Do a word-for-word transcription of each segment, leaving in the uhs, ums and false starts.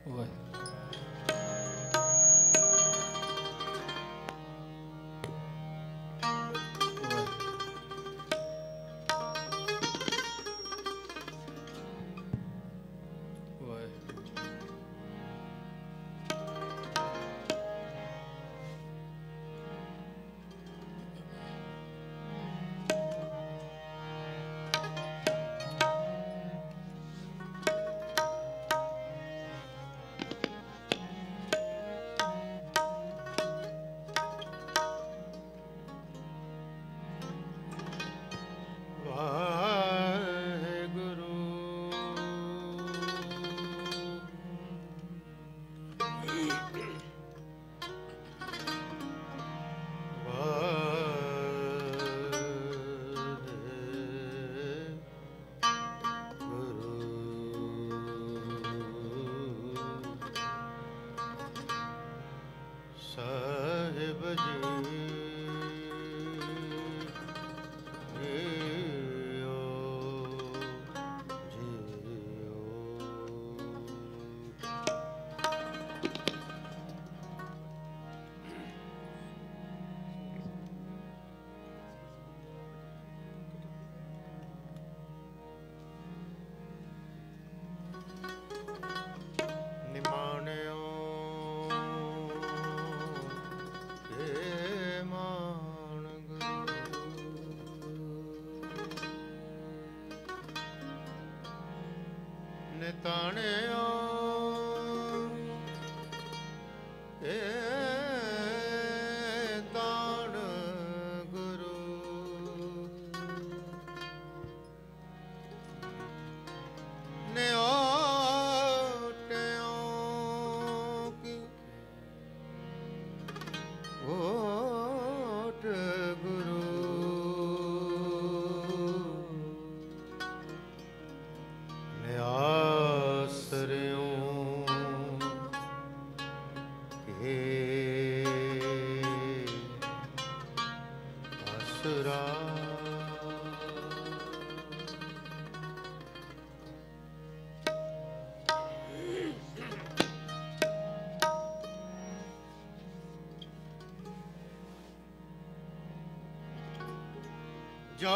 जो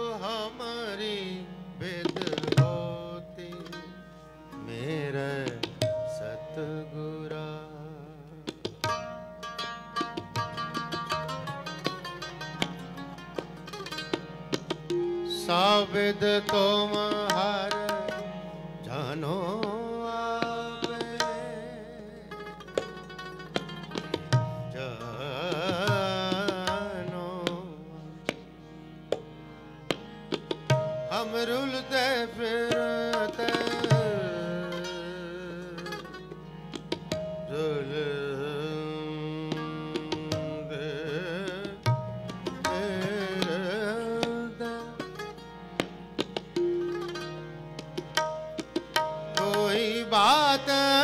हमारी वेद होती मेरे सतगुरा साविद तुम हर जानो आवे जानो हम रुलते फिरते बात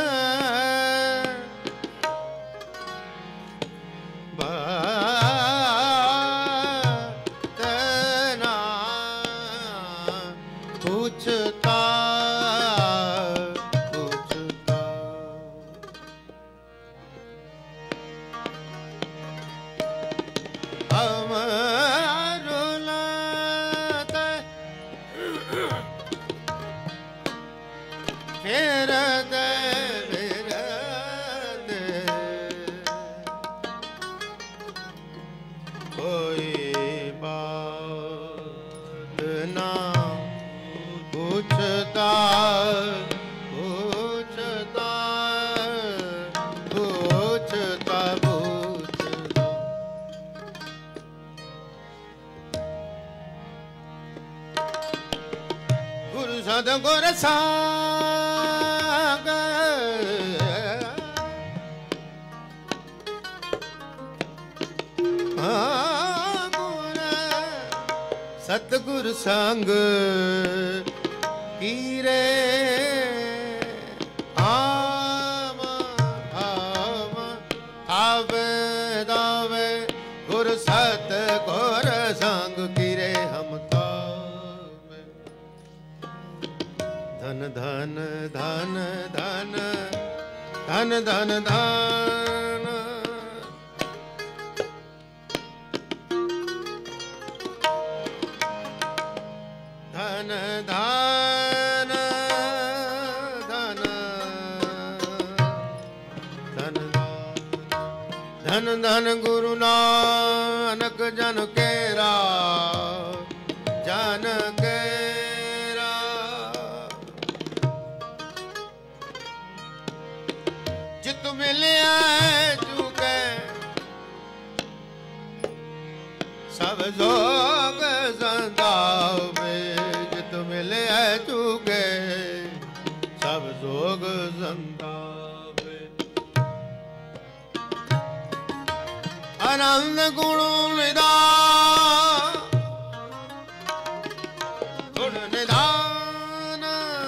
बात ना पूछता पूछता हम रुलाते फिर दे फिर दे कोई बात ना पूछता पूछता पूछता पूछता गुरु सतगुरु सा सतगुरु संग कीरे आम आम आवे दावे गुरु सतगुरु संग कीरे हम तावे धन धन धन धन धन धन धन धन धन धन धन धन धन गुरु नानक जन केरा जन केरा जित मिलिया चुके सब जोग संतावे जित मिलिया चुके सब जोग संतावे आनंद गुण निदान गुण निदान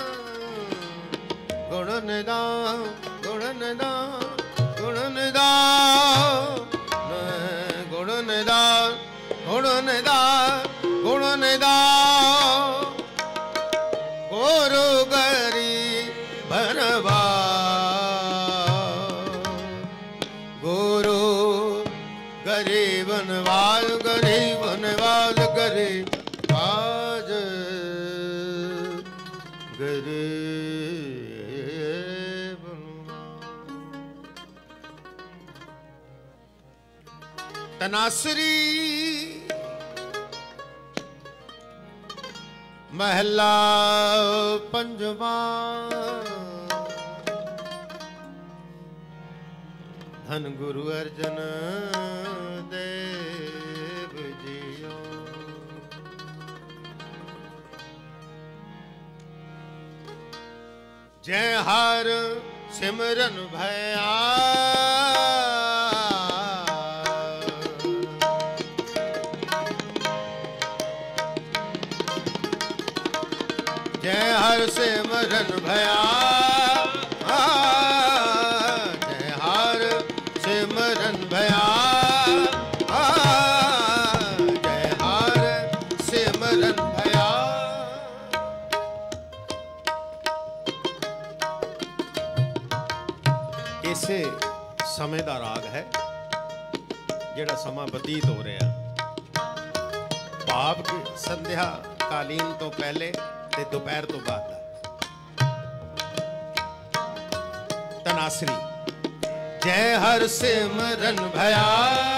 गुण निदान गुण निदान गुण निदान गुण निदान गुण निदान गुण निदान गुरु गरीब बनवा गुरु गरीब नवाज गरीब नवाज गरीब आज गरीब तनासरी महला पंजवा धन गुरु अर्जन देव जियो जय हर सिमरन भया जय हर सिमरन भया जय हर सिमरन भया जय हर सिमरन भया इसे समय ਦਾ ਰਾਗ ਹੈ ਜਿਹੜਾ ਸਮਾਂ ਬਤੀਤ ਹੋ ਰਿਹਾ ਭਾਵ ਕਿ ਸੰਧਿਆ ਕਾਲੀਨ ਤੋਂ ਪਹਿਲੇ ਤੇ ਦੁਪਹਿਰ ਤੋਂ ਬਾਅਦ ਦਾ ਤਨਾਸਰੀ ਜੈ ਹਰ ਸਿਮਰਨ ਭਇਆ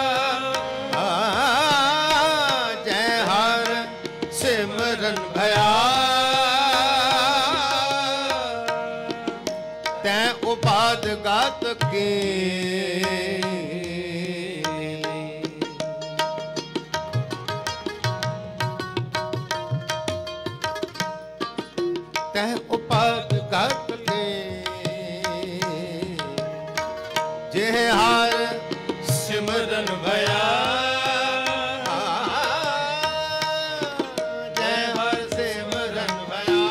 ਜੈ ਹਰ ਸਿਮਰਨ ਭਇਆ ਤੈ ਉਪਾਦ ਗਾਤ ਕੇ तह उपाद गत के जे हार सिमरन भया जय हर सिमरन भया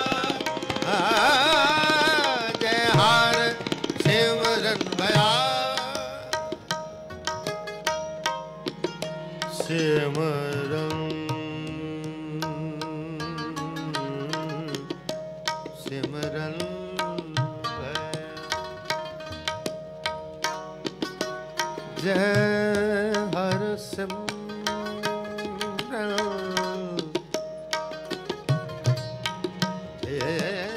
जय हार सिमरन भया सिमरन सिमरन जय हर सिमरन जय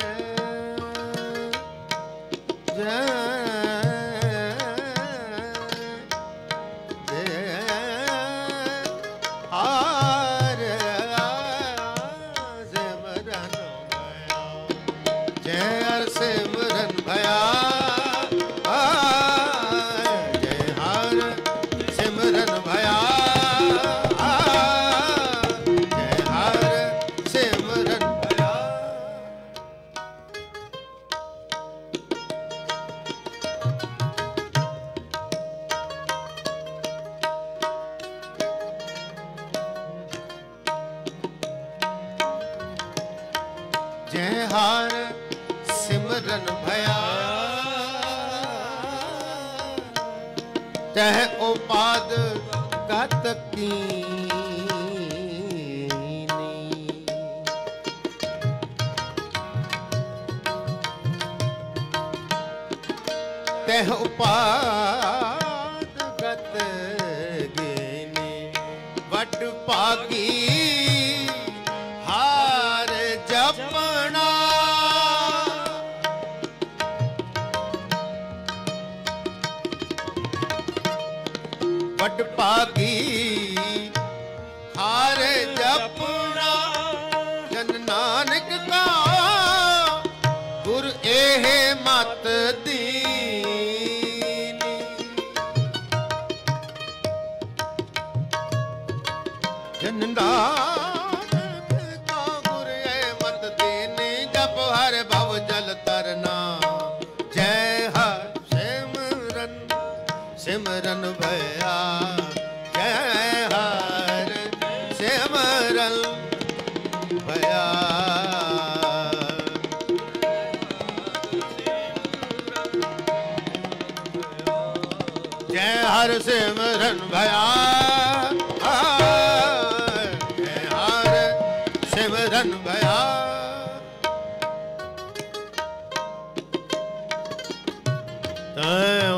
सिमरन भया जय हर सिमरन भया जय हर सिमरन भया जय हर सिमरन भया चाहे उपाद गत कीनी तह उपाद गत गिनी वट पागी हार जपना वट पागी हार जपना जन नानक का गुर एह मत दीनी जन नानक का गुर एह मत दीनी जप हर भव जल तरना जय हर सिमरन सिमरन भया जय हर सिमरन भया जय हर सिमरन भया जय हर सिमरन भया तैं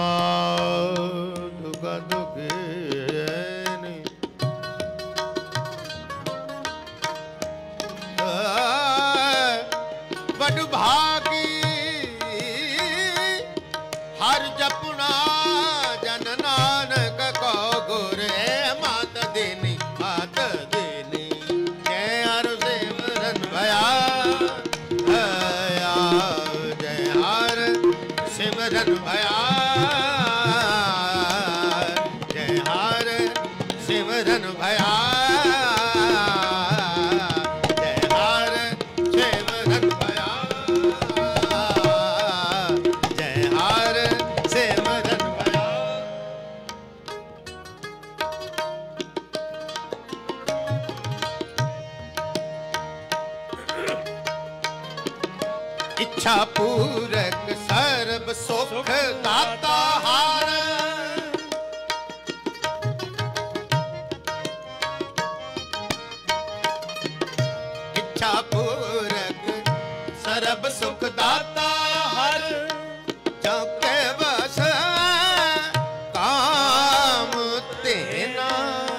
बाग गद गिनी बड़ भागी हर जपना जन नानक को गुर मात देनी मात देनी जय हर सिमरन भया जय हर सिमरन भया जय हर सिमरन भया जय हर सिमरन भया जय हर सिमरन भया इच्छा पूरक सर्व सुख दाता हार इच्छा पूरक सर्व सुख दाता हर चौके बस काम तेना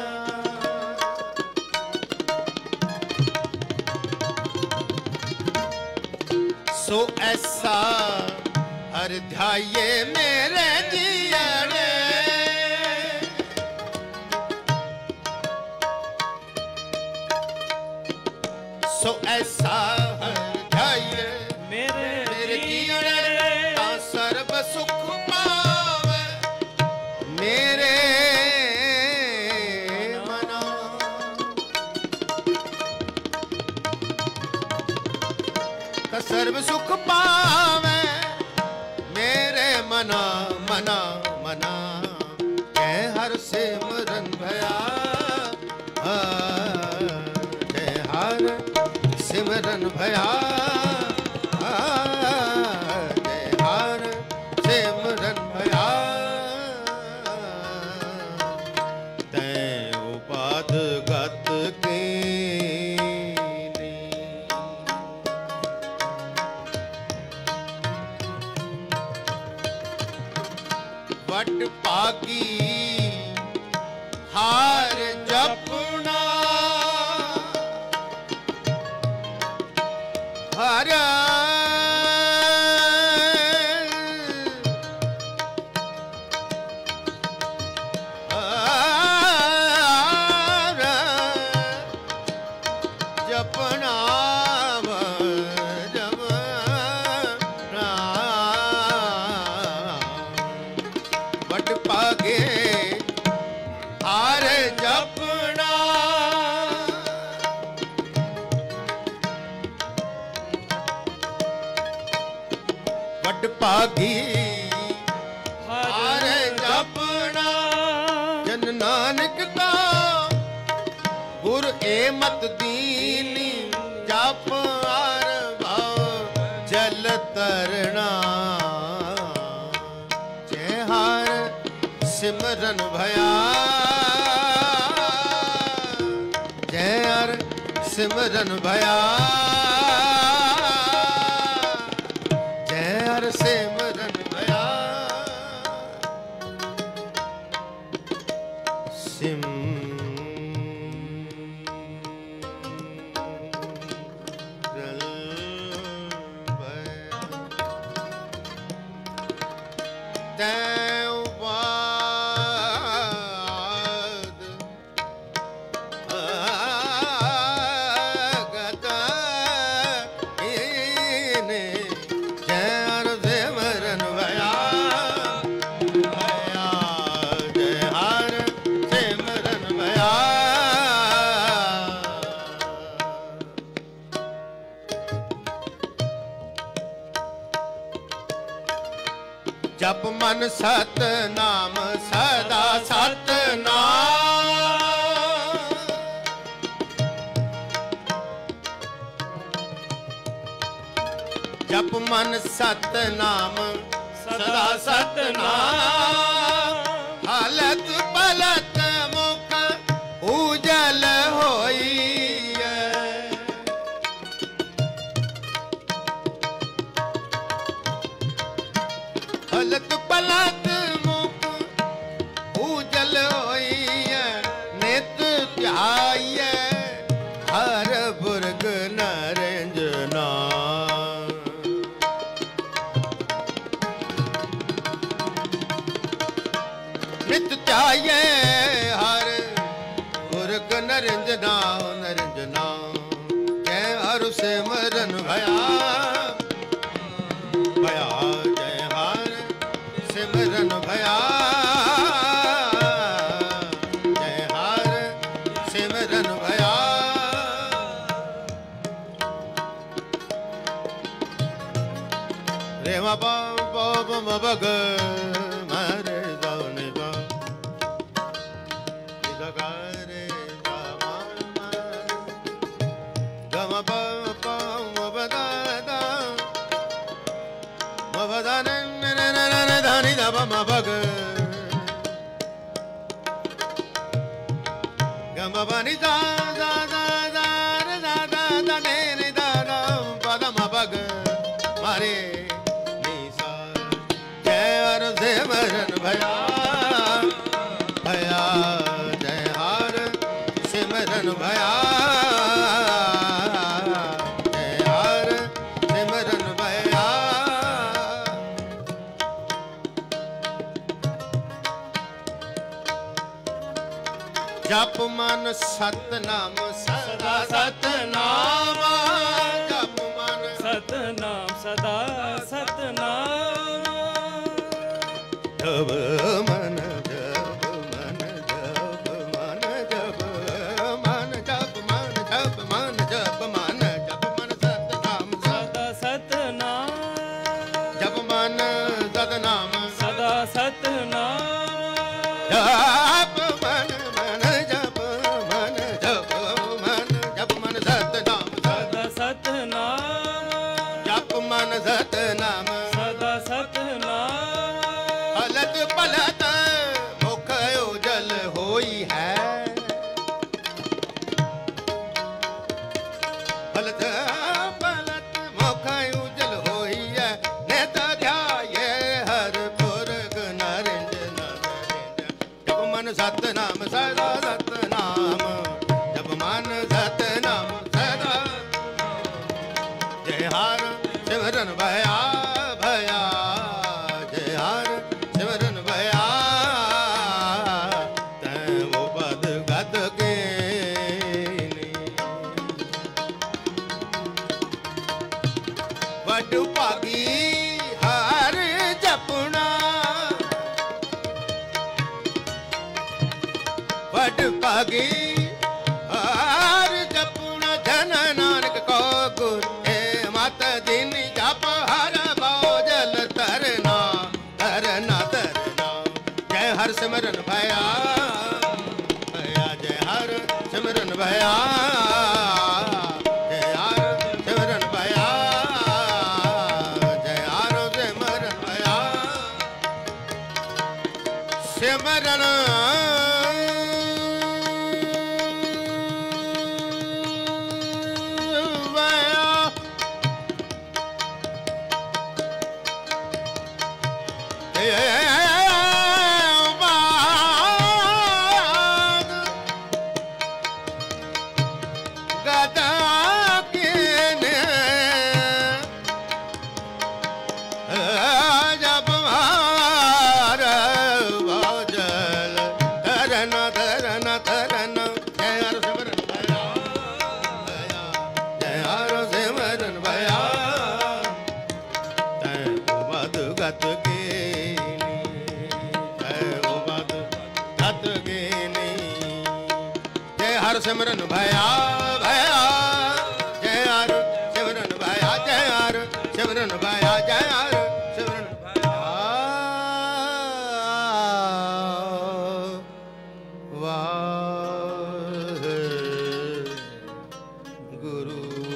सो ऐसा हर ध्याये मेरे जियरे सो ऐसा हर ध्याये मेरे मेरे जियरे ता सर्व सुख पावे मेरे मना ता सर्व सुख पावे मेरे मना मना मना जय हर सिमरन भया जय हर सिमरन भया जय हर सिमरन भया तैं उपाद गत कीनी वट पागी हार जपना हर जपना वट पागे हार जपना वट पागी हार जपना जन नानक का गुर ए मत दीनी जप आर भाव जल तरना जय हर सिमरन भया जय हर सिमरन भया जय हर सिमरन भया जप मन सत नाम सदा सत नाम। जप मन सत नाम सदा सत नाम। हालत पलत मुख उजल होई हलत पलत मुख उजल होई नित ध्याय हर बुर्ग नरंजना। नित ध्याय हर बुर्ग नरंजना नरंजना। जय हर सिमरन भया भया सिमरन भया जय हर सिमरन भया। रे मा पा पा म बग मरे जाने जा गा रे गा मा गा मा पा पा म बदा दा म बदा ने धनी दा म बग गम बनी दा दा दा दा दा दा दा ने ने दा दा पद म बग मारे निसा। जय हर सिमरन भया भया जय हर सिमरन भया जय हर सिमरन भया। जप मन सत नाम सदा सत नाम। जप मन सत नाम सदा सत नाम। जप मन जप मन जप मन जप मन जप मन जप मन जप मन जप मन सत नाम सदा सत नाम। जप मन सत नाम सदा सत नाम। जप मन मन जप मन जप मन जप मन सत नाम सदा सत नाम। जप मन सत नाम सदा सत नाम। हलत पलत मुख उजल होई है। हलत पलत मुख उजल होई है। नेत ध्याय हर पुरग नरेंद्र जप मन सत नाम सदा सत नाम। जप मन सत नाम सदा जय हर सिमरन भया भया जय हर सिमरन भया। तै वो पद गत के वड भागी हर जपना। वड भागी हर जपना जन नानक को गुर हे मत दिन जप हर बाजल तरना तरना तरना। जय हर सिमरन भया भया जय हर सिमरन भया जय हर सिमरन भया जय हर सिमरन भया। सिमरन जप गेनी जय उबद तत गेनी जय हर सिमरन भया भया जय हर सिमरन भया जय हर सिमरन भया जय हर सिमरन भया वाहे गुरु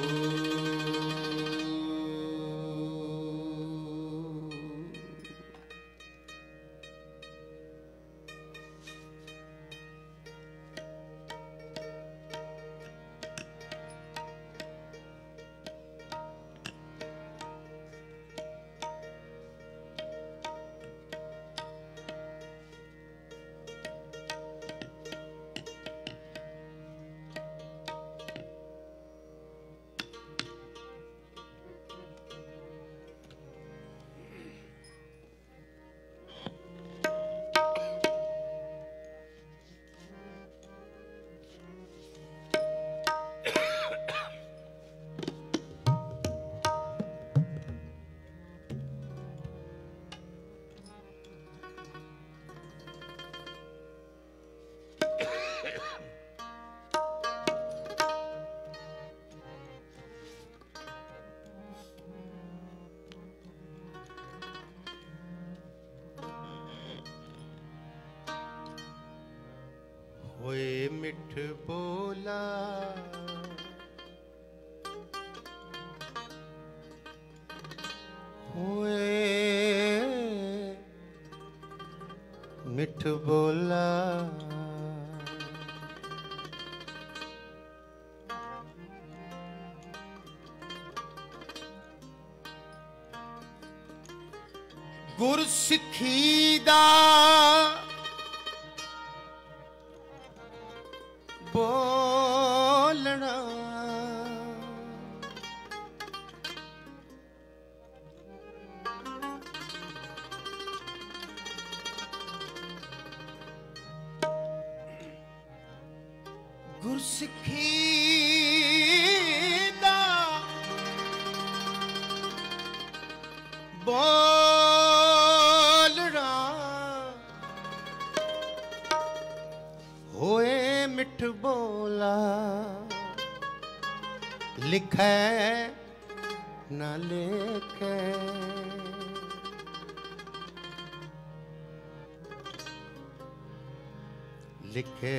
होए मिठ बोला होए मिठ बोला गुर सिखी दा बोलना गुरसिखी दा बोलना होए मिठ बोला लिखे न लिखे लिखे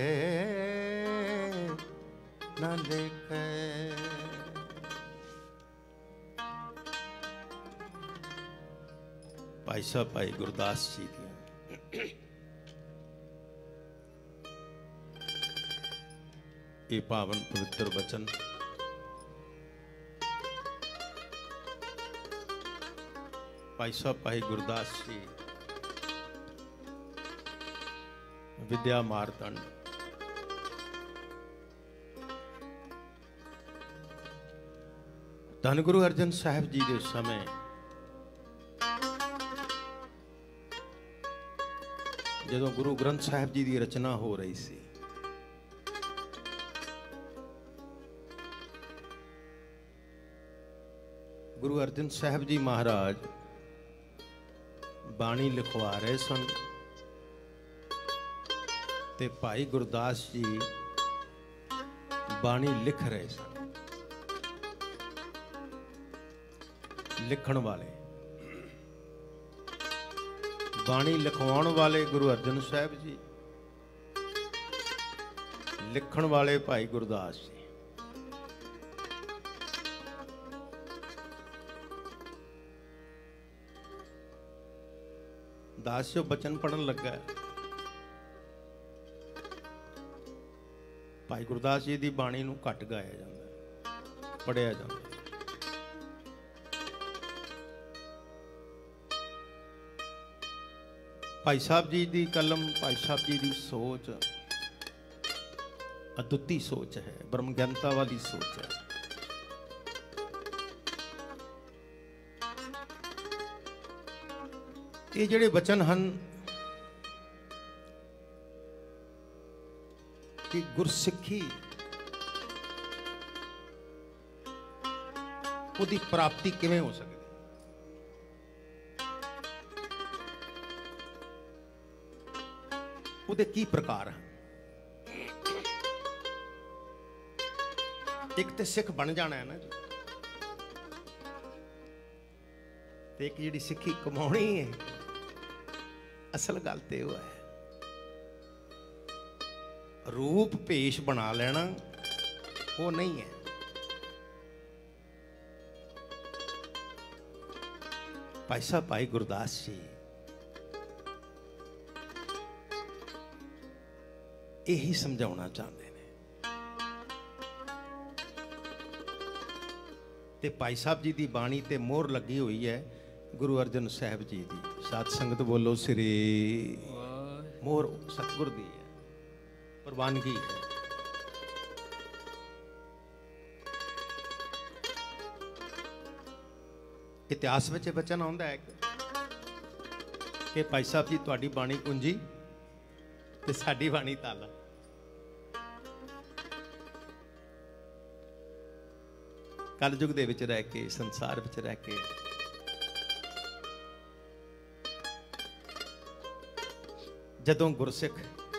न लिखे भाई साहब भाई गुरदास जी की ये पावन पवित्र वचन भाई साहब भाई गुरदास जी विद्या मारतंड धन गुरु अर्जन साहब जी के समय जदों गुरु ग्रंथ साहब जी की रचना हो रही सी गुरु अर्जन साहब जी महाराज बाणी लिखवा रहे सन ते भाई गुरदास जी बाणी लिख रहे सन। लिखण वाले बाणी लिखवाउण वाले गुरु अर्जन साहब जी, लिखण वाले भाई गुरदास जी। दास जो बचन पढ़न लगा भाई गुरदास जी की बाणी नूं घट गाया जाता, पढ़िया जाता। भाई साहब जी की कलम, भाई साहब जी की सोच अद्भुती सोच है, ब्रह्म ज्ञानता वाली सोच है। ये जिहड़े वचन हैं कि गुरसिक्खी उहदी प्राप्ति किवें हो सकती, ਉਹਦੇ ਕੀ ਪ੍ਰਕਾਰ ਹਨ। ਇੱਕ ਤੇ ਸਿੱਖ ਬਣ ਜਾਣਾ ਹੈ ਨਾ ਜੀ, ਤੇ ਇੱਕ ਜਿਹੜੀ ਸਿੱਖੀ ਕਮਾਉਣੀ ਹੈ, ਅਸਲ ਗੱਲ ਤੇ ਉਹ ਹੈ रूप भेष बना लेना, वो नहीं है। भाई साहब भाई गुरदास जी यही समझाना चाहते हैं। ते भाई साहब जी की बाणी ते मोहर लगी हुई है गुरु अर्जन साहब जी की। साध संगत बोलो श्री, मोहर सतगुर दी है, प्रवानगी है। इतिहास में बचन आउंदा है कि भाई साहब जी तुहाडी बाणी कुंजी ते साडी बाणी ताला। कलयुग दे विच रह के, संसार विच रह के जदों गुरसिख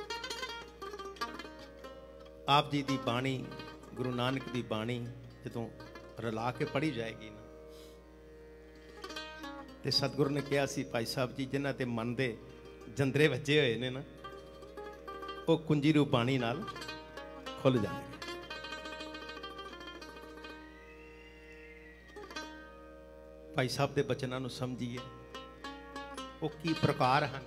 आप जी की बाणी, गुरु नानक की बाणी जदों रला के पढ़ी जाएगी ना, तो सतगुरु ने कहा सी भाई साहब जी जिन्हां ते मन दे जंदरे वजे हुए ने ना, वो कुंजी रूप बाणी नाल खुल जाएंगे। भाई साहब के बचनों को समझिए, वो की प्रकार हैं,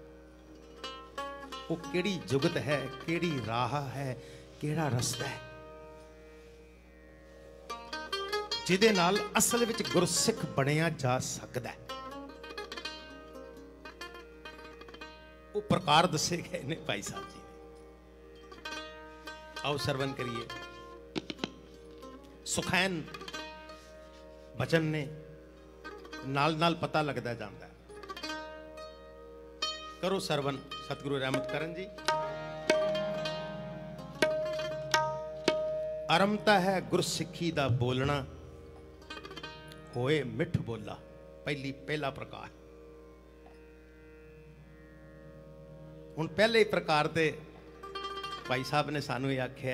वो केड़ी जुगत है, केड़ी राह है, केड़ा रस्ता है जिहदे नाल असल विच गुरसिख बनिया जा सकदा है। वो प्रकार दसे गए ने भाई साहब जी ने। आओ सरवण करिए। सुखैन बचन ने नाल नाल पता लगता जाता है। करो सरवण सतगुरु रहमत करन जी। आरंभता है गुरसिखी दा बोलना, होए मिठ बोला, पहली पहला प्रकार। हुण पहले प्रकार दे भाई साहब ने सानू आख्या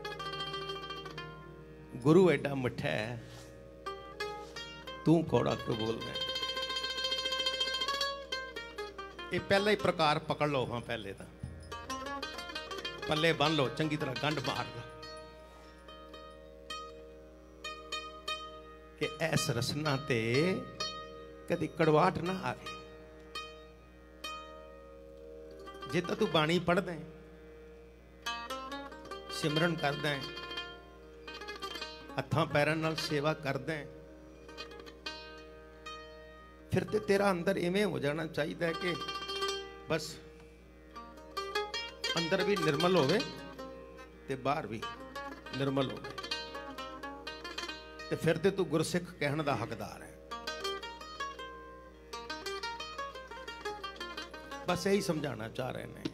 गुरु एडा मिठा है, तू कौड़ा क्यों बोल रहा है। ये पहला ही प्रकार पकड़ लो। हाँ पहले तो पल्ले बन लो, चंगी तरह गंढ मार लो कि ऐस रसना ते कदी कड़वाहट ना आवे। जे तो तू बाणी पढ़ दे, सिमरन कर दे, हत्थां पैरां नाल सेवा कर दे, फिर ते तेरा अंदर इवें हो जाना चाहिए कि बस अंदर भी निर्मल होवे ते बाहर भी निर्मल होवे, ते फिर ते तू गुरसिख कहने का हकदार है। बस यही समझाना चाह रहे हैं।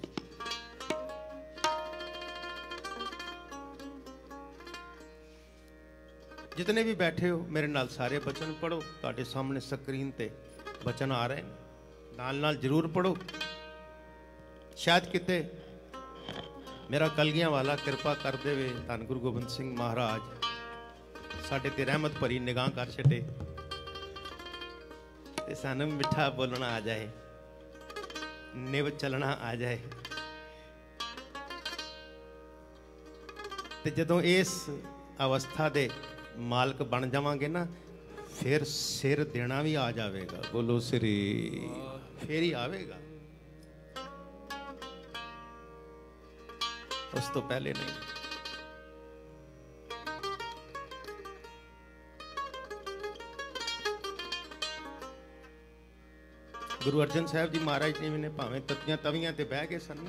जितने भी बैठे हो मेरे नाल सारे बचन पढ़ो। तुहाडे सामने स्क्रीन ते बचन आ रहे हैं, नाल नाल जरूर पढ़ो। शायद किते मेरा कलगियां वाला कृपा कर देवे, धन गुरु गोबिंद सिंह महाराज साडे ते रहमत भरी निगाह कर छड़े ते सानू मिठा बोलना आ जाए, निव चलना आ जाए। ते जदों इस अवस्था दे मालक बन जावांगे ना, फिर सिर देना भी आ जाएगा। बोलो श्री, फिर ही आवेगा, उस तो पहले नहीं। गुरु अर्जन साहब जी महाराज जी ने भावें तत्तियां तवियां ते बह गए सन,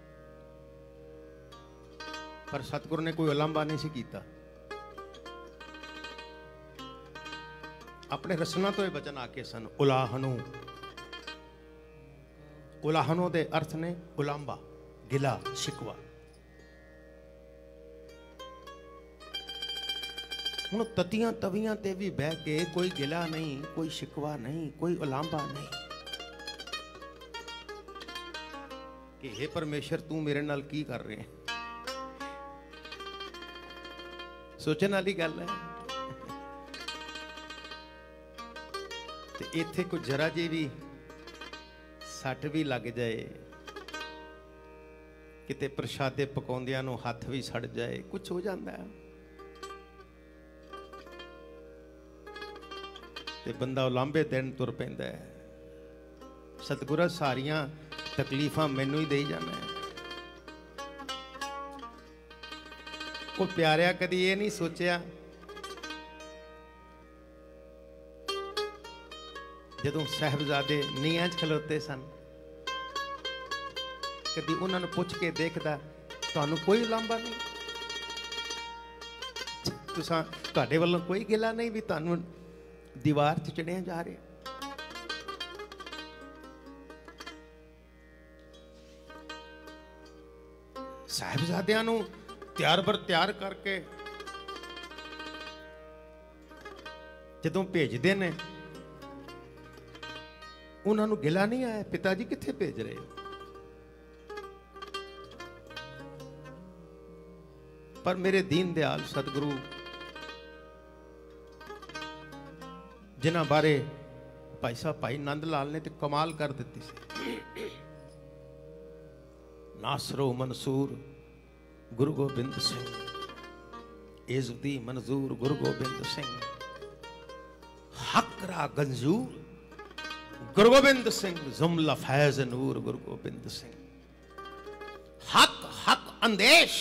पर सतगुरु ने कोई उलांभा नहीं सी कीता। अपने रसना तो ये वचन आके सन, उलाहनो। उलाहनो दे अर्थ ने उलांबा, गिला, शिकवा। हुण ततियां तवियां ते भी बह के कोई गिला नहीं, कोई शिकवा नहीं, कोई उलांबा नहीं। कि हे परमेश्वर तू मेरे नाल की कर रहे हैं। सोचने वाली गल है। ते इत्थे कोई जरा जी भी सट भी लग जाए, किते प्रशादे पकाउंदियां नूं हथ भी सड़ जाए, कुछ हो जाता है ते बंदा उलांभे दिन तुर पैंदा है। सतगुरा सारियां तकलीफां मैनू ही दे जाना है। वो प्यारिया कदी ये नहीं सोचा जदों साहिबजादे नीहां च खलोते सन, कदी उन्हां नूं पुछ के देखदा तुहानूं कोई उलांभा नहीं, तुसां तुहाडे वल्लों कोई गिला नहीं भी तुहानूं दीवार च चढ़िया जा रहे। साहिबजादियां नूं त्यार बर त्यार करके जदों भेजदे ने उन्हां नूं गिला नहीं आया पिता जी कित्थे भेज रहे हो। पर मेरे दीन दयाल सतगुरु जिन्हां बारे भाई साहब भाई नंद लाल ने तो कमाल कर दी सी। नासरो मंसूर गुरु गोबिंद सिंह, इज़्ज़ती मंजूर गुरु गोबिंद सिंह, हकरा गंजूर गुरु गोबिंद सिंह, जुमला फैज नूर गुरु गोबिंद सिंह, हक हक अंदेश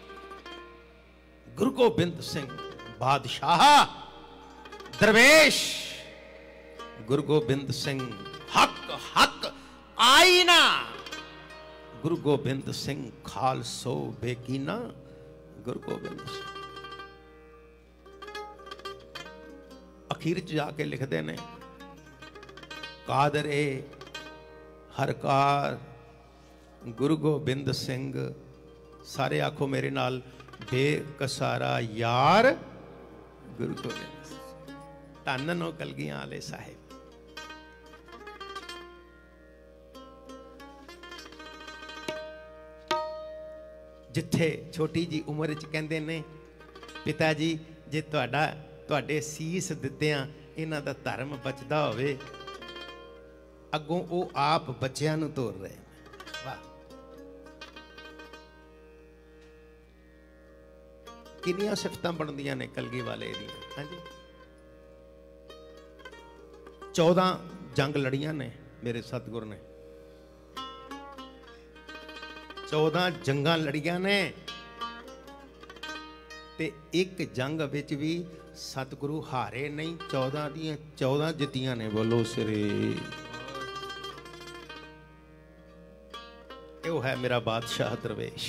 गुरु गोबिंद सिंह, बादशाह दरवेश गुरु गोबिंद सिंह, हक हक आईना गुरु गोबिंद सिंह, खालसो बेकीना गुरु गोबिंद सिंह। अखीर च जाके लिखते ने कादर ए हरकार गुरु गोबिंद सिंह, सारे आखो मेरे नाल, बेकसारा यार गुरु गोबिंद सिंह। धन नो कलगियां वाले साहिब। जिथे छोटी जी उम्र च कहंदे ने पिता जी जे तुहाडा तुहाडे सीस दित्तियां इन्हां दा धर्म बचदा होवे, अगों वो आप बच्चियां नूं तोर रहे हैं। वाह, किन्नियां सिफतां बनदियां ने कलगी वाले दी। हाँ जी, चौदह जंग लड़ियां ने मेरे सतगुर ने, चौदह जंगा लड़ियां ने ते एक जंग विच भी सतगुरु हारे नहीं, चौदह दियां चौदह जितियां ने। बोलो सिरे, यो है मेरा बादशाह दरवेश।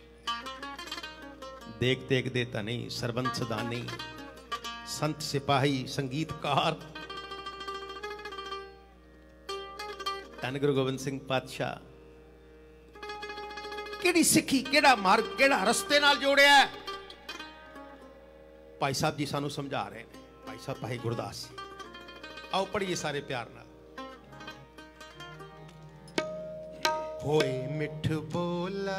देख देख देता नहीं, सरबंस दानी, संत सिपाही, संगीतकार, धन गुरु गोबिंद सिंह पातशाह केड़ी सिखी, केड़ा मार्ग, केड़ा रस्ते नाल जोड़िया। भाई साहब जी सानू समझा रहे हैं, भाई साहब भाई गुरदास जी। आओ पढ़िए सारे प्यार नाल। होए मिठ बोला,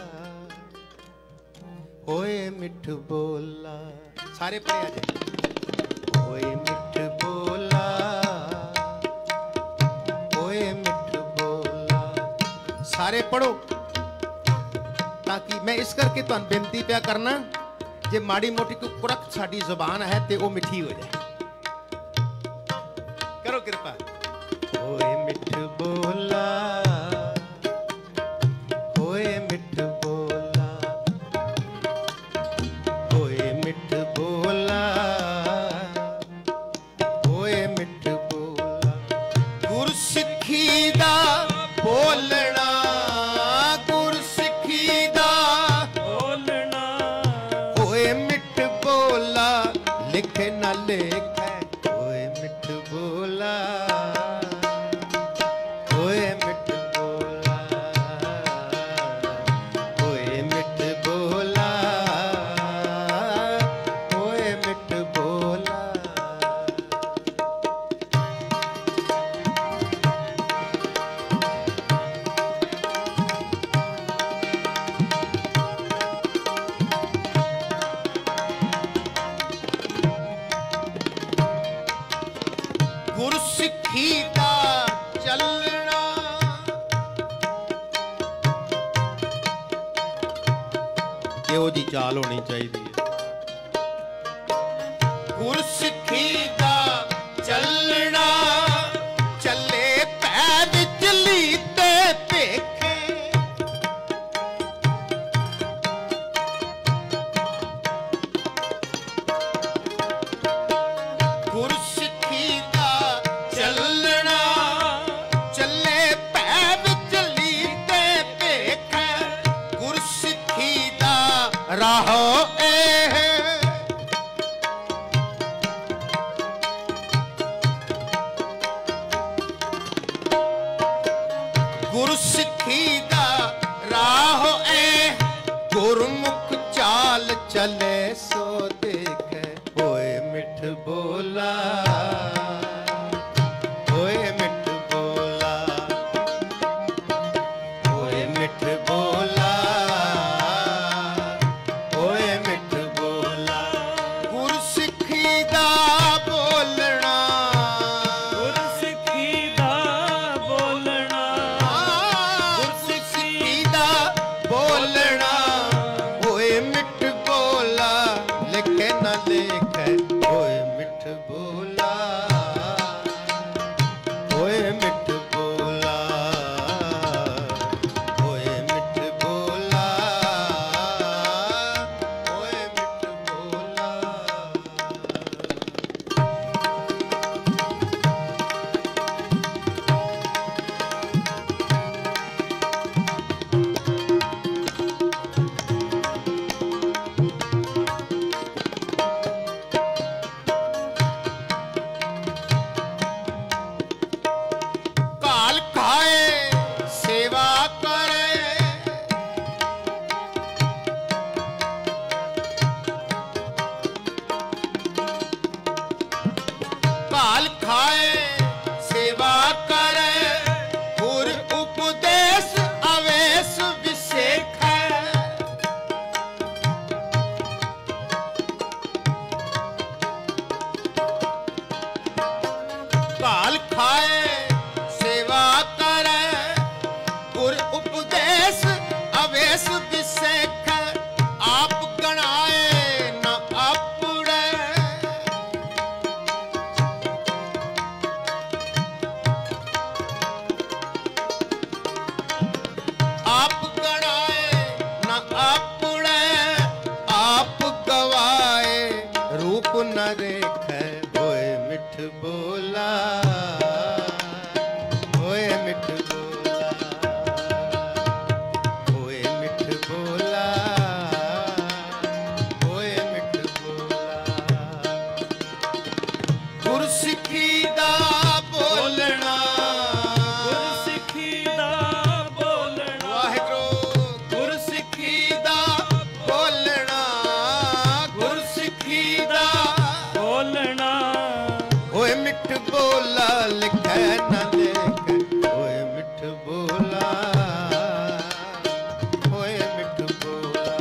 होए मिठ बोला, सारे पढ़िया जी। होए मिठ बोला, होए मिठ बोला, सारे पढ़ो। ताकि मैं इस करके तुहानू बेनती पिया करना, जे माड़ी मोटी कोई कुरक साडी जुबान है ते वो मिठी हो जाए। करो कृपा। होए मिठ बोला, होए मिठ बोला, होए मिठ बोला, होए मिठ बोला, गुरसिੱਖੀ दा बोलना, लिखे ना लिखे, होए मिठ बोला, होए मिठ बोला, होए मिठ बोला, होए मिठ बोला। ਇਹੋ ਜੀ ਚਾਲ ਹੋਣੀ ਚਾਹੀਦੀ ਹੈ। ਗੁਰਸਿੱਖੀ ਦਾ ਚੱਲਣਾ ਚੱਲੇ ਪੈ ਵਿੱਚ ਲੀਤੇ ਭੇਖੇ, ਗੁਰਸਿੱਖੀ ਦਾ ਚੱਲਣਾ ਚੱਲੇ ਪੈ ਵਿੱਚ ਲੀਤੇ ਭੇਖੇ, ਗੁਰਸਿੱਖੀ ਦਾ ਰਾਹੋ ਇਹ ਗੁਰਸਿੱਖੀ ਦਾ ਰਾਹ ਏ, ਗੁਰਮੁਖ ਚਾਲ ਚਲੇ ਸੋ ਦੇਖੇ, ਹੋਏ ਮਿੱਠ ਬੋਲਾ ਹੋਏ ਮਿੱਠ ਬੋਲਾ ਹੋਏ ਮਿੱਠ ਬੋਲਾ ਹੋਏ ਮਿੱਠ ਬੋਲਾ, ਗੁਰਸਿੱਖੀ ਦਾ ਬੋਲਣਾ ਗੁਰਸਿੱਖੀ ਦਾ ਬੋਲਣਾ ਬੋਲਣਾ, ਹੋਏ ਮਿੱਠ ਬੋਲਾ ਲਿਖੇ ਨਾ ਲਿਖੇ, ਹੋਏ ਮਿੱਠ ਬੋਲਾ ਹੋਏ ਮਿੱਠ ਬੋਲਾ ਹੋਏ ਮਿੱਠ ਬੋਲਾ ਹੋਏ ਮਿੱਠ ਬੋਲਾ। ਕਾਲ ਖਾਏ ਸੇਵਾ ਕਰੇ, ਕਾਲ ਖਾਏ ਸੇਵਾ ਕਰੇ, ਗੁਰ ਉਪਦੇਸ਼ ਅਵੇਸ ਵਿਸੇਖੈ, ਕਾਲ ਖਾਏ ਸੇਵਾ ਕਰੇ, ਗੁਰ ਉਪਦੇਸ਼ ਅਵੇਸ ਵਿਸੇਖੈ, ਆਪ ਗਣਾਏ ਨਾ ਆਪੁੜੇ, ਆਪ ਗਣਾਏ ਨਾ ਆਪੁੜੇ, ਆਪ ਗਵਾਏ ਰੂਪ ਨ ਦੇਖੈ, ਹੋਏ ਮਿੱਠ ਬੋਲਾ ਹੋਏ ਮਿੱਠ ਬੋਲਾ ਹੋਏ ਮਿੱਠ ਬੋਲਾ ਹੋਏ ਮਿੱਠ ਬੋਲਾ, ਗੁਰਸਿੱਖੀ ਦਾ ਬੋਲਣਾ ਗੁਰਸਿੱਖੀ ਦਾ ਬੋਲਣਾ ਵਾਹਿਗੁਰੂ, ਗੁਰਸਿੱਖੀ ਦਾ ਬੋਲਣਾ ਗੁਰਸਿੱਖੀ ਦਾ ਬੋਲਣਾ, ਹੋਏ ਮਿੱਠ ਬੋਲਾ ਲਿਖੈ ਨਾ ਲਿਖੈ, ਹੋਏ ਮਿੱਠ ਬੋਲਾ ਹੋਏ ਮਿੱਠ ਬੋਲਾ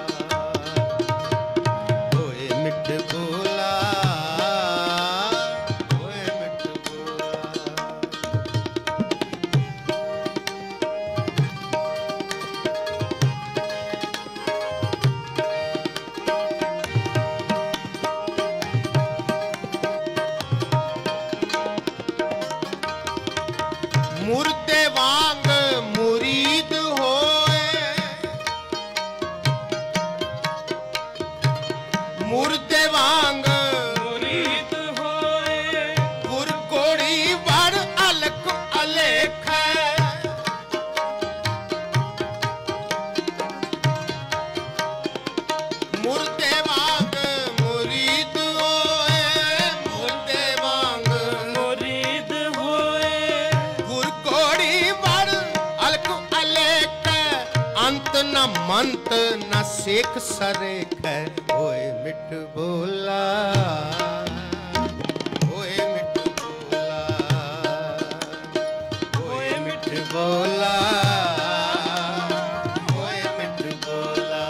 ਹੋਏ ਮਿੱਠ ਬੋਲਾ ਹੋਏ ਮਿੱਠ ਬੋਲਾ। ਮੁਰਦੇ ਵਾਂਗ ਮੁਰੀਦ ਹੋਏ, ਮੁਰਦੇ ਵਾਂਗ ਮੁਰੀਦ ਹੋਏ, ਗੁਰ ਕੋੜੀ ਵੜ ਅਲਖ ਅਲੇਖੈ, ਮੁਰਦੇ ਵਾਂਗ ਮੁਰੀਦ ਹੋਏ, ਮੁਰਦੇ ਵਾਂਗ ਮੁਰੀਦ ਹੋਏ, ਗੁਰ ਕੋੜੀ ਵੜ ਅਲਖ ਅਲੇਖੈ, ਅੰਤ ਨ ਮੰਤ ਨ ਸੇਖ ਸਰੇਖੈ, ਹੋਏ ਮਿੱਠ ਬੋਲਾ ਹੋਏ ਮਿੱਠ ਬੋਲਾ ਹੋਏ ਮਿੱਠ ਬੋਲਾ ਹੋਏ ਮਿੱਠ ਬੋਲਾ,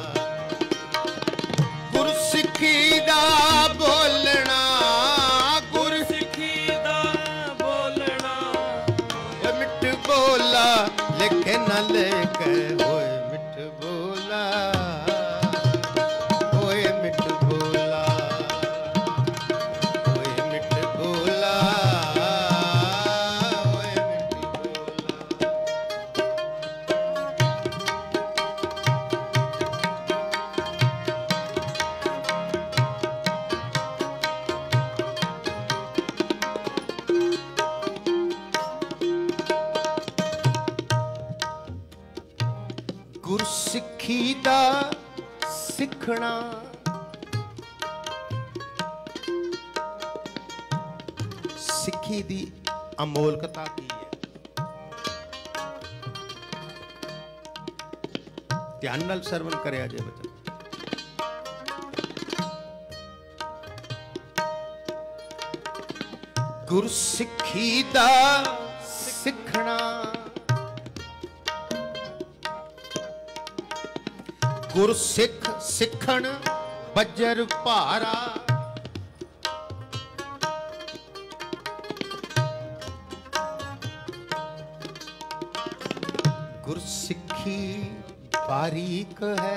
ਗੁਰਸਿੱਖੀ ਦਾ ਬੋਲਣਾ ਗੁਰਸਿੱਖੀ ਦਾ ਬੋਲਣਾ, ਹੋਏ ਮਿੱਠ ਬੋਲਾ ਲਿਖੇ ਨਾ ਲਿਖੇ, ਹੋਏ ਮਿੱਠ ਬੋਲਾ गुरसिक्खी दा सिखना सिक्खी दी अमोलकता की है। ध्यान नाल सरवण करे जे बचन। गुरसिक्खी दा सिखना गुरसिख सिखण बजर भारा गुरसिक्खी बारीक है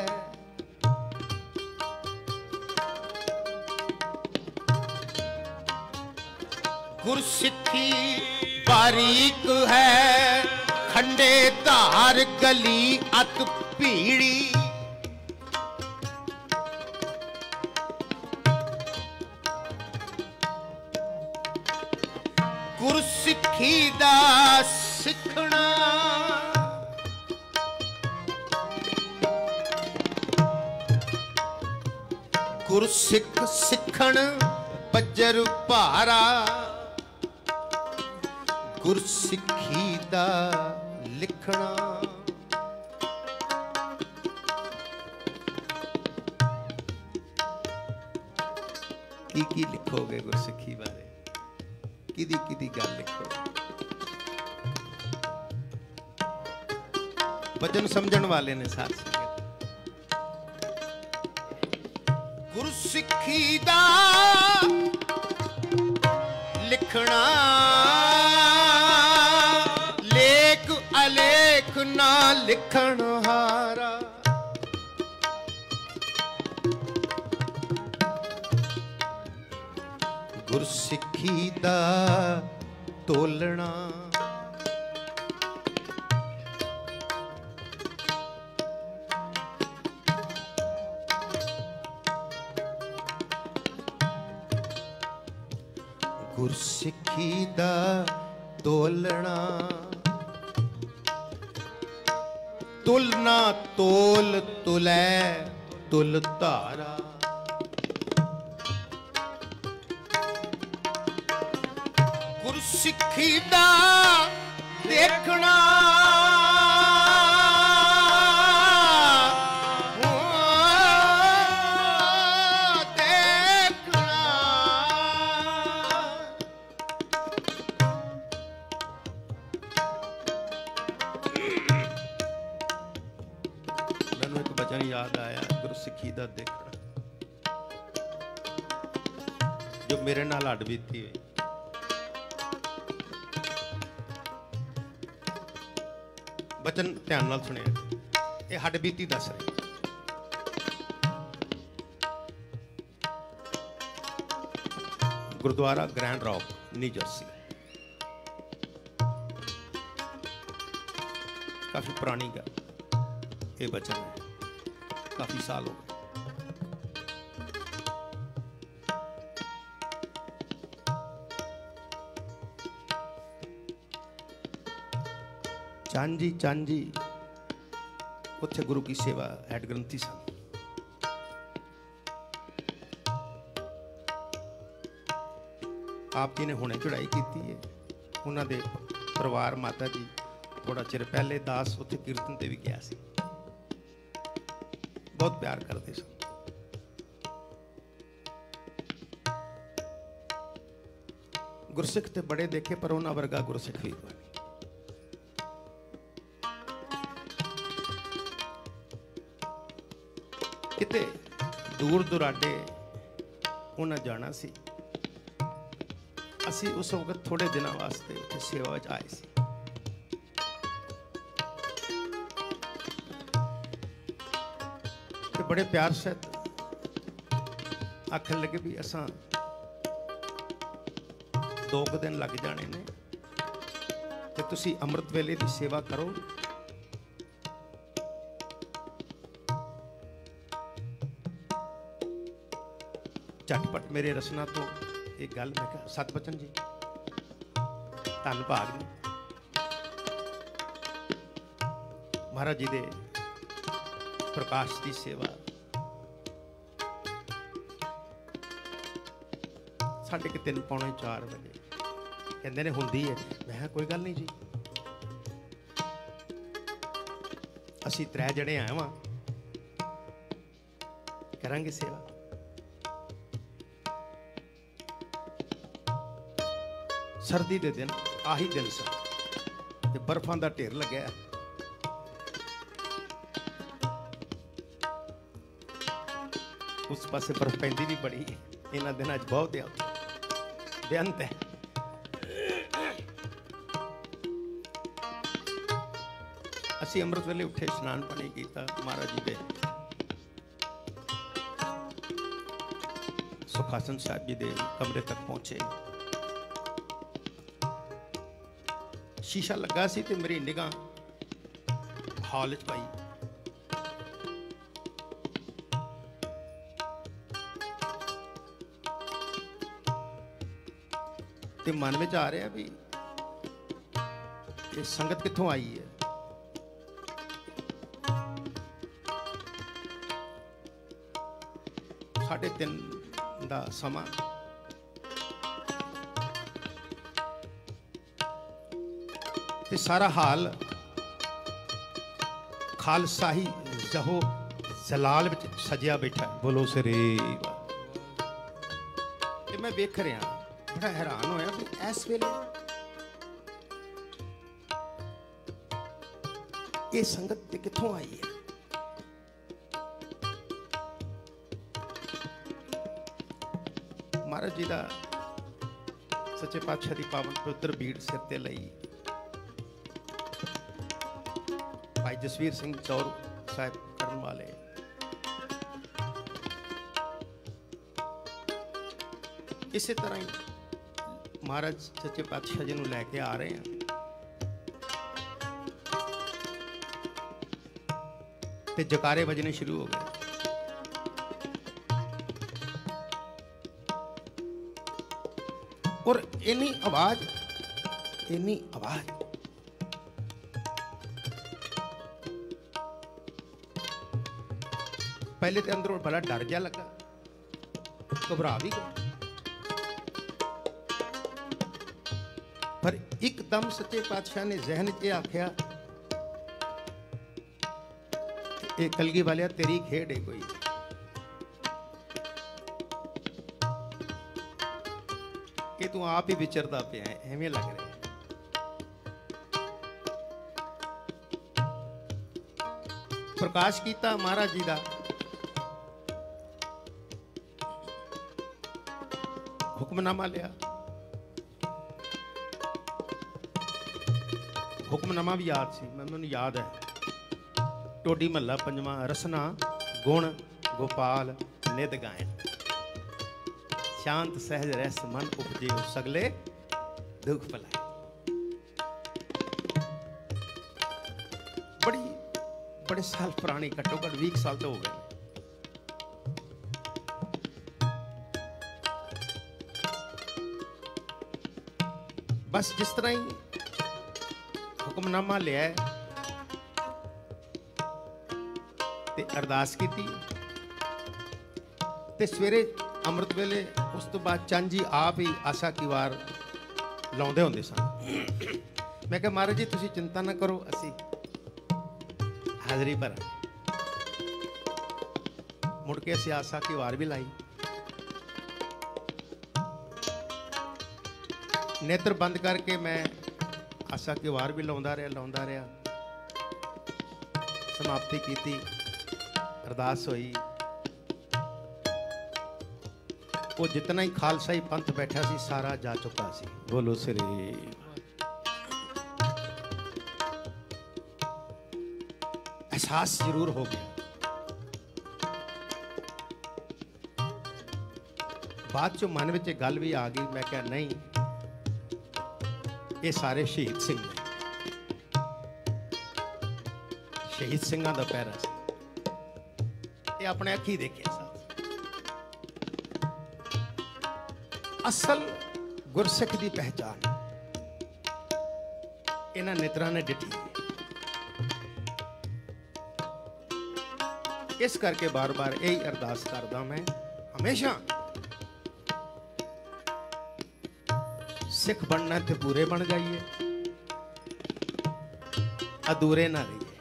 गुरसिक्खी बारीक है खंडे धार गली अत भीड़ी गुरसिक्खी दा सिखना गुरसिख सिखण बजर भारा गुरसिक्खी दा लिखना की की लिखोगे गुरसिक्खी बारे किदी किदी गल लिखो भजन समझण वाले ने साथ संगत गुरसिक्खी दा लिखना लेख अलेख ना लिखण हारा गुरसिक्खी दा तोलना गुरसिक्खी दा तोलना तुलना तोल तुलै तुल धारा गुरसिक्खी दा देखना याद आया गुरसिक्खी दा देखना जो मेरे नाल हड बीती हुई बचन ध्यान नाल सुनिया ये हड बीती दस रही Gurdwara grand rock New Jersey काफी पुरानी गल ये बचन है काफी साल हो गए चांजी चांजी उत्थे गुरु की सेवा हैड ग्रंथी सन आप जी ने हुणे चढ़ाई की है उन्होंने परिवार माता जी थोड़ा चिर पहले दास उत्थे कीर्तन ते भी गया सी बहुत प्यार करते सन गुरसिख ते बड़े देखे पर उन्हां वर्गा गुरसिख भी कोई किते दूर दुराडे उन्हें जाना सी असी उस वक्त थोड़े दिनों वास्ते उत्थे सेवा विच आए सी बड़े प्यार से आखन लगे भी असा दो दिन लग जाने ने ते तुसी अमृत वेले की सेवा करो झटपट मेरे रसना तो एक गल मैं कहा सतबचन जी धन भाग ने महाराज जी दे प्रकाश की सेवा साढ़े के तीन पौने चार बजे कहते ने होंदी है। मैं कहा कोई गल नहीं जी, असी त्रै जने आए वां, करांगे सेवा। सर्दी दे दिन आही दिन सन ते बर्फां दा ढेर लग्या। उस पासे बर्फ पैंदी भी बड़ी, इन्हां दिनां च बहुत बेअंत है। असी अमृत वेले उठे, स्नान पानी किया, महाराज जी दे सुखासन साहब जी दे कमरे तक पहुंचे। शीशा लगा सी ते मेरी निगाह हाल च पाई। ते मन में आ रहा भी ये संगत कित्थों आई है। साढ़े तीन दा समा ते सारा हाल खालसाही जहो जलाल विच सजिया बैठा। बोलो सिरे वाह। मैं वेख रहा, बड़ा हैरान होया कि इस वेले ये संगत ते कित्थों आई है। महाराज जी दा सच्चे पातशाह दी पावन पवित्र बीड़ सिर ते लई भाई जसवीर सिंह चौर साहब करन वाले इसी तरह ही महाराज सच्चे पातशाह जी नूं लैके आ रहे हैं। ते जकारे बजने शुरू हो गए। और इन्नी आवाज इन्नी आवाज पहले तो अंदरों बड़ा डर जा लगा, घबरा भी गया। पर एकदम सच्चे पातशाह ने जहन च आख्या, ये कलगी वालिया तेरी खेड है कोई। ये तू आप ही विचरदा पिया है, एवें लग रहा है। प्रकाश कीता महाराज जी दा, हुक्मनामा लिया। हुक्मनामा भी याद सी, मैनूं याद है। टोडी महला पंजवा, रसना गुण गोपाल नित गायन, शांत सहज रस मन उपजे सगले दुख भलाए। बड़ी बड़े साल पुरानी, घट्टो घट्ट बीस साल तो हो गए। बस जिस तरह ही हुक्मनामा लिया ते अरदास की ते सवेरे अमृत वेले उस तो बाद चंद जी आप ही आशा की वार लाउंदे होंदे सन। मैं कहा महाराज जी तुसी चिंता ना करो, असी हाजरी भर मुड़ के असी आशा की वार भी लाई। नेत्र बंद करके मैं आशा की वार भी लाउंदा रहा लाउंदा रहा समाप्ति की, अरदास हुई। वो जितना ही खालसाई पंथ बैठा सी सारा जा चुका सी। बोलो सिरे। एहसास जरूर हो गया। बाद चो मन में गल भी आ गई, मैं क्या नहीं ये सारे शहीद सिंह ने, शहीद सिंहां दा पैरा सी, ये अपने अखी देखे सा। असल गुरसिख की पहचान इन्हां नेत्रां ने डिठी। इस करके बार बार यही अरदास करदा मैं हमेशा, सिख बनना ते पूरे बन जाइए, अधूरे ना रहिए,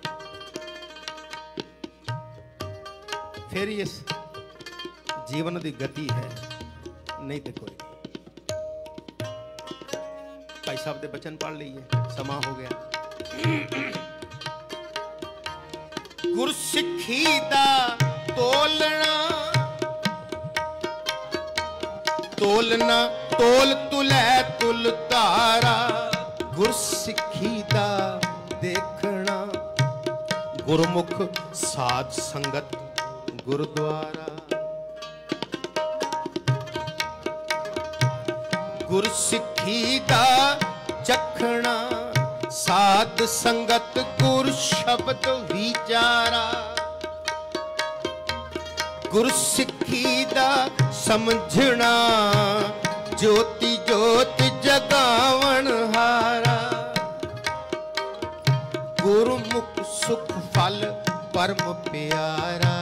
फिर इस जीवन की गति है, नहीं तो कोई नहीं। भाई साहब दे बचन पढ़ लीजिए, समा हो गया। गुरसिੱਖੀ ਦਾ ਤੋਲਣਾ, ਤੋਲਣਾ ਤੋਲ ਤੁਲੈ ਤੁਲ ਧਾਰਾ, ਗੁਰਸਿੱਖੀ ਦਾ ਦੇਖਣਾ, ਗੁਰਮੁਖ ਸਾਧ ਸੰਗਤ ਗੁਰਦੁਆਰਾ, ਗੁਰਸਿੱਖੀ ਦਾ ਚਖਣਾ, साध संगत गुर शब्द विचारा, गुरसिੱਖੀ दा समझना, ज्योति ज्योत जगावन हारा, गुरमुख सुख फल परम प्यारा,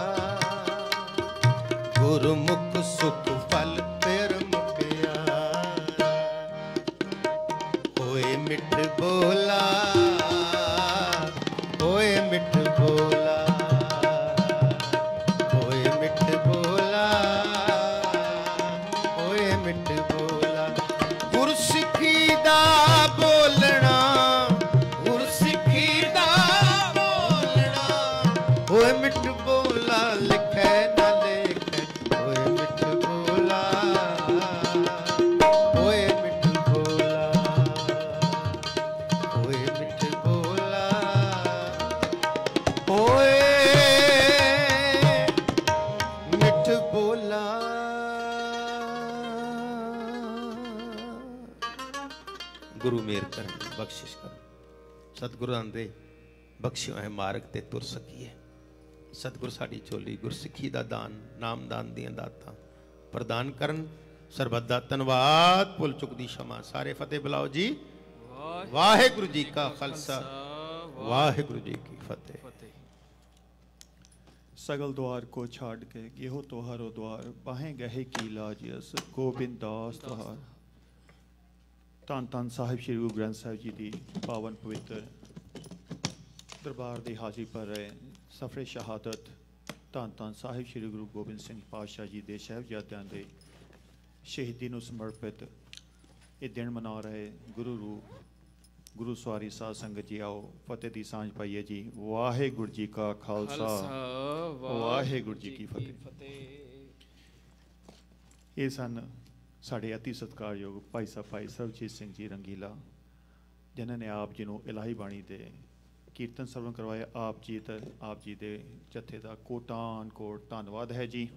गुरमुख सुख फल परम प्यारा, होए मिठ बोला, होए मिठ बोला, होए मिठ बोला, होए मिठ बोला, गुरसिੱਖੀ दा बोलना, गुरसिੱਖੀ दा बोलना, होए मिठ बोला, लिखे ना लिखे, होए मिठ बोला, होए मिठ बोला, होए मिठ बोला, होए मिठ बोला। गुरु मेहर कर, बख्शिश कर, सतगुरां दे बख्शियो है मार्ग ते तुर सकीए। सतगुर साडी झोली गुरसिੱਖੀ दा दान, नामदान दियां दातां प्रदान करन। सरबत दा धन्नवाद, भुल चुक दी क्षमा। सारे फतेह बुलाओ जी। वाहिगुरु जी का खालसा, वाहिगुरु जी की फतेह। सगल द्वार को छाड़ के गेहो तोहारो द्वार, बाहें गहे की लाज यस गोबिंद दास तोहार। धन धन साहिब श्री गुरु ग्रंथ साहिब जी की पावन पवित्र दरबार की हाजिरी पर रहे सफरे शहादत धन धन साहिब श्री गुरु गोबिंद सिंह पातशाह जी के साहिबजादियां दे शहीदी नूं समर्पित ये दिन मना रहे गुरु रूप गुरु सवारी साध संगत जी, आओ फतेह की सांझ पाइए जी। वाहिगुरु जी का खालसा, वाहिगुरु जी की फतेह। ये सन साढ़े अति सत्कारयोग भाई साहब भाई सरबजीत सिंह जी रंगीला, जिन्होंने आप जी को इलाही बाणी दे कीर्तन सरवण करवाया। आप जी ते आप जी दे जत्थे का कोटान कोट धन्नवाद है जी।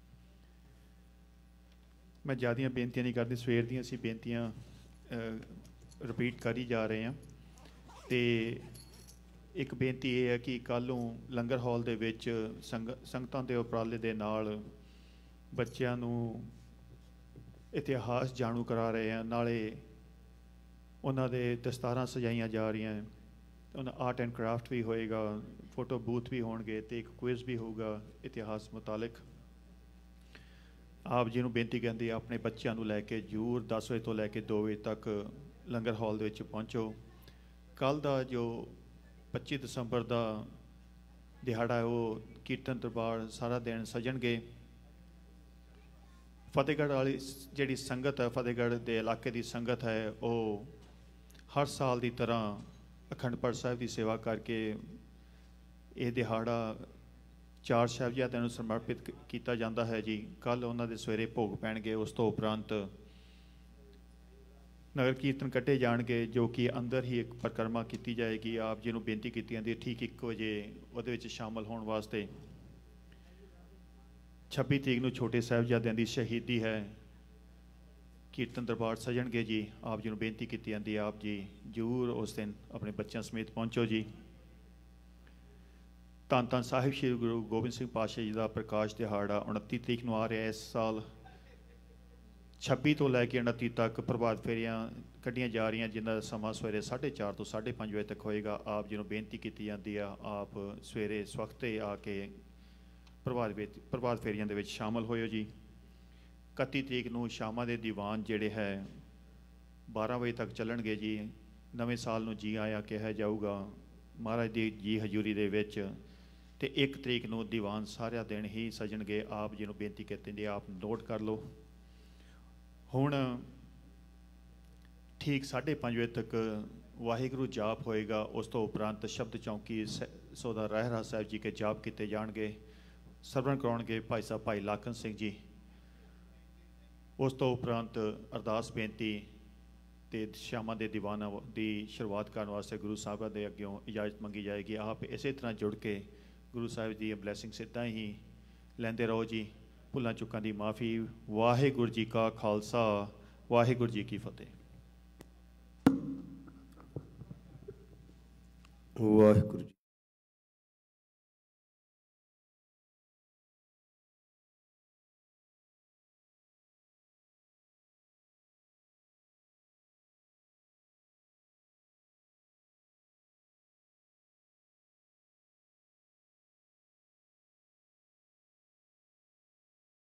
मैं ज़्यादा बेनतियां नहीं करती, सवेर दी असीं बेनतियां रिपीट कर ही जा रहे हैं। तो एक बेनती ये है कि कलों लंगर हॉल दे विच संग संगतां दे उपराले दे नाल बच्चों नूं इतिहास जाणू करा रहे हैं, नाले उन्हां दे दस्तारां सजाइयां जा रही हैं, उन्हें आर्ट एंड क्राफ्ट भी होएगा, फोटो बूथ भी होणगे ते एक क्विज़ भी होगा इतिहास मुतालिक। आप जी नूं बेनती कहती है अपने बच्चों नूं लैके जरूर दस बजे तो लैके दो बजे तक लंगर हॉल दे विच पहुँचो। कल दा जो पच्ची दसंबर का दिहाड़ा है वो कीर्तन दरबार सारा दिन सजणगे। फतेहगढ़ वाली जिहड़ी संगत है, फतेहगढ़ के इलाके की संगत है, वो हर साल की तरह अखंड पाठ साहिब की सेवा करके ये दिहाड़ा चार साहिबजादियां नूं समर्पित किया जाता है जी। कल उन्होंने सवेरे भोग पैणगे, उस तो उपरंत नगर कीर्तन कटे जाएंगे जो कि अंदर ही एक परिक्रमा की जाएगी। आप जी नूं बेनती की जाती है ठीक एक बजे उहदे विच शामिल होने वास्ते। छब्बी तरीक नूं छोटे साहिबजादियां दी शहीदी है, कीर्तन दरबार सजणगे जी। आप जी नूं बेनती की जाती है आप जी जरूर उस दिन अपने बच्चों समेत पहुँचो जी। धन धन साहिब श्री गुरु गोबिंद सिंह पातशाह जी का प्रकाश दिहाड़ा उनती तरीक नूं आ रहा है। इस साल छब्बी तो लैके उनती तक प्रभात फेरियां कढ़ियां जा रही, जिन्हों का समा सवेरे साढ़े चार तो साढ़े पाँच बजे तक होएगा। आप जी नूं बेनती की जाती है आप सवेरे सवखते आके ਪ੍ਰਭਾਤ ਵਿੱਚ ਪ੍ਰਭਾਤ ਫੇਰੀਆਂ ਦੇ ਵਿੱਚ ਸ਼ਾਮਲ ਹੋਇਓ ਜੀ। ਇਕੱਤੀ ਤਰੀਕ ਨੂੰ ਸ਼ਾਮਾਂ ਦੇ ਦੀਵਾਨ ਜਿਹੜੇ ਹੈ ਬਾਰਾਂ ਵਜੇ ਤੱਕ ਚੱਲਣਗੇ ਜੀ। ਨਵੇਂ ਸਾਲ ਨੂੰ ਜੀ ਆਇਆ ਕਿਹਾ ਜਾਊਗਾ ਮਹਾਰਾਜ ਦੀ ਜੀ ਹਜ਼ੂਰੀ ਦੇ ਵਿੱਚ। ਅਤੇ ਇੱਕ ਤਰੀਕ ਨੂੰ ਦੀਵਾਨ ਸਾਰਿਆਂ ਦਿਨ ਹੀ ਸਜਣਗੇ। ਆਪ ਜੀ ਨੂੰ ਬੇਨਤੀ ਕੀਤੀ ਜਾਂਦੀ ਆਪ ਨੋਟ ਕਰ ਲਓ। ਹੁਣ ਠੀਕ ਸਾਢੇ ਪੰਜ ਵਜੇ ਤੱਕ ਵਾਹਿਗੁਰੂ ਜਾਪ ਹੋਏਗਾ। ਉਸ ਤੋਂ ਉਪਰੰਤ ਸ਼ਬਦ ਚੌਂਕੀ ਸੋਦਾ ਰਹਿਰਾ ਸਾਹਿਬ ਜੀ ਕੇ ਜਾਪ ਕੀਤੇ ਜਾਣਗੇ। ਸਰਵਣ ਕਰਾਉਣਗੇ ਭਾਈ ਸਾਹਿਬ ਭਾਈ ਲਾਖਨ ਸਿੰਘ ਜੀ। ਉਸ ਤੋਂ ਉਪਰੰਤ ਅਰਦਾਸ ਬੇਨਤੀ ਅਤੇ ਸ਼ਾਮਾਂ ਦੇ ਦੀਵਾਨਾਂ ਦੀ ਸ਼ੁਰੂਆਤ ਕਰਨ ਵਾਸਤੇ ਗੁਰੂ ਸਾਹਿਬਾਂ ਦੇ ਅੱਗਿਓਂ ਇਜਾਜ਼ਤ ਮੰਗੀ ਜਾਏਗੀ। ਆਪ ਇਸੇ ਤਰ੍ਹਾਂ ਜੁੜ ਕੇ ਗੁਰੂ ਸਾਹਿਬ ਦੀ ਬਲੈਸਿੰਗਸ ਇੱਦਾਂ ਹੀ ਲੈਂਦੇ ਰਹੋ ਜੀ। ਭੁੱਲਾਂ ਚੁੱਕਾਂ ਦੀ ਮਾफ़ੀ। ਵਾਹਿਗੁਰੂ ਜੀ ਕਾ ਖਾਲਸਾ ਵਾਹਿਗੁਰੂ ਜੀ ਕੀ ਫਤਿਹ। ਵਾਹਿਗੁਰੂ ਜੀ।